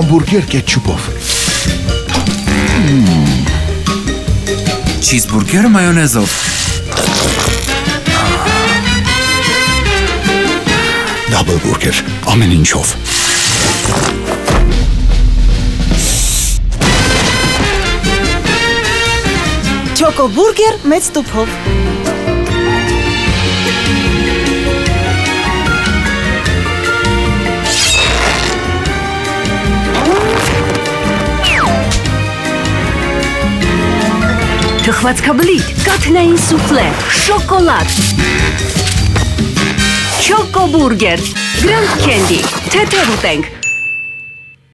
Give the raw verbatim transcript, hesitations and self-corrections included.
Չոկոբուրգեր կետչուպով։ Չիզբուրգերը մայոնեզով։ Դաբլ բուրգեր, ամեն ինչով։ Չոկոբուրգեր մեծ տուփով։ Թխվածքաբլիթ, կաթնային souffle, շոկոլադ։ Չոկոբուրգեր, Գրանդ Քենդի, թեթև ուտենք։